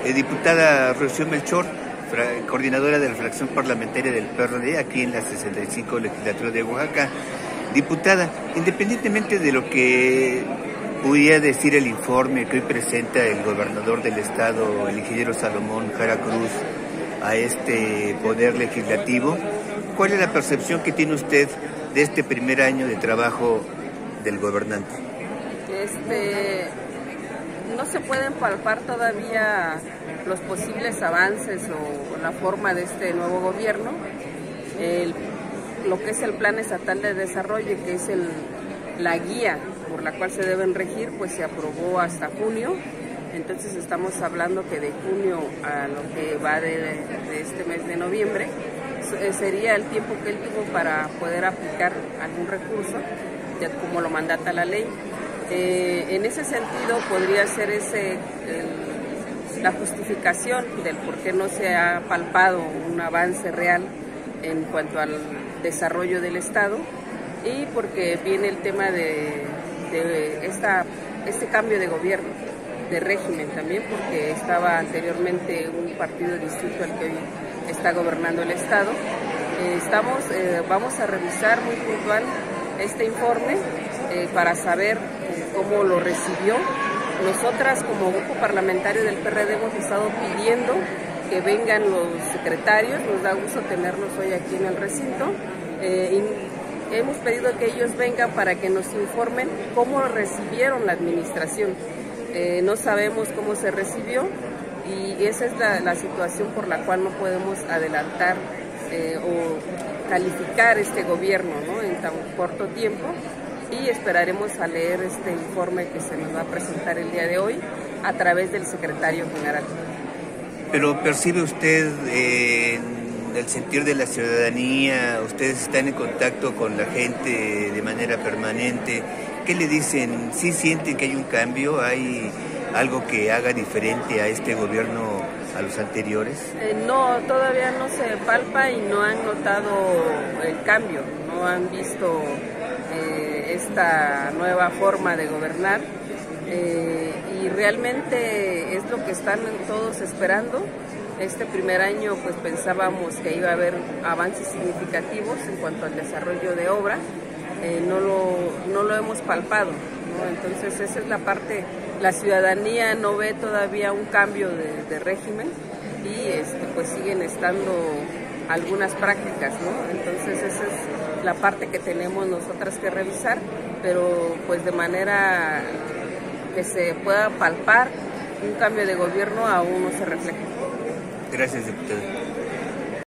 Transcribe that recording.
Diputada Rocío Melchor, coordinadora de la fracción parlamentaria del PRD aquí en la 65 legislatura de Oaxaca. Diputada, independientemente de lo que pudiera decir el informe que hoy presenta el gobernador del estado, el ingeniero Salomón Jara Cruz, a este poder legislativo, ¿cuál es la percepción que tiene usted de este primer año de trabajo del gobernante? No se pueden palpar todavía los posibles avances o la forma de este nuevo gobierno. Lo que es el Plan Estatal de Desarrollo, que es la guía por la cual se deben regir, pues se aprobó hasta junio. Entonces estamos hablando que de junio a lo que va de este mes de noviembre sería el tiempo que él tuvo para poder aplicar algún recurso, como lo mandata la ley. En ese sentido podría ser la justificación del por qué no se ha palpado un avance real en cuanto al desarrollo del Estado, y porque viene el tema de este cambio de gobierno, de régimen también, porque estaba anteriormente un partido distinto al que hoy está gobernando el Estado. Vamos a revisar muy puntual este informe para saber cómo lo recibió. Nosotras como grupo parlamentario del PRD hemos estado pidiendo que vengan los secretarios, nos da gusto tenerlos hoy aquí en el recinto. Hemos pedido que ellos vengan para que nos informen cómo recibieron la administración. No sabemos cómo se recibió y esa es la situación por la cual no podemos adelantar o calificar este gobierno, ¿no?, en tan corto tiempo, y esperaremos a leer este informe que se nos va a presentar el día de hoy a través del secretario general. Pero ¿percibe usted el sentir de la ciudadanía? Ustedes están en contacto con la gente de manera permanente. ¿Qué le dicen? ¿Sí sienten que hay un cambio? ¿Hay algo que haga diferente a este gobierno a los anteriores? No, todavía no se palpa y no han notado el cambio, no han visto esta nueva forma de gobernar, y realmente es lo que están todos esperando. Este primer año pues pensábamos que iba a haber avances significativos en cuanto al desarrollo de obra. No lo hemos palpado, ¿no? Entonces esa es la parte, la ciudadanía no ve todavía un cambio de régimen y pues siguen estando algunas prácticas, ¿no? Entonces esa es la parte que tenemos nosotras que revisar, pero pues de manera que se pueda palpar un cambio de gobierno aún no se refleja. Gracias, diputada.